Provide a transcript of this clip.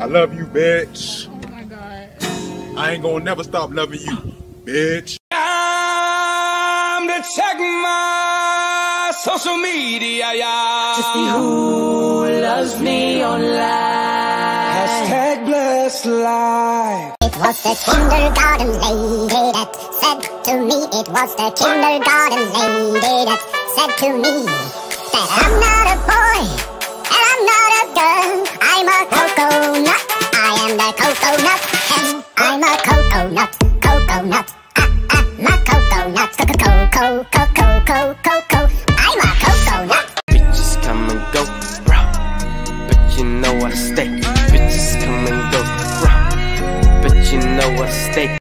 love you, bitch. Oh my God. I ain't gonna never stop loving you, bitch. Time to check my social media, yeah. To see who loves me online. Hashtag blessed life. It was the kindergarten lady that said to me, it was the kindergarten lady that said to me that I'm not a boy and I'm not a girl. I'm a coconut. I am the coconut and I'm a coconut. Coconut. My coconut. Coco. I'm a coconut. Bitches come and go, bro, but you know I stay. Bitches come and go, bro, but you know I stay.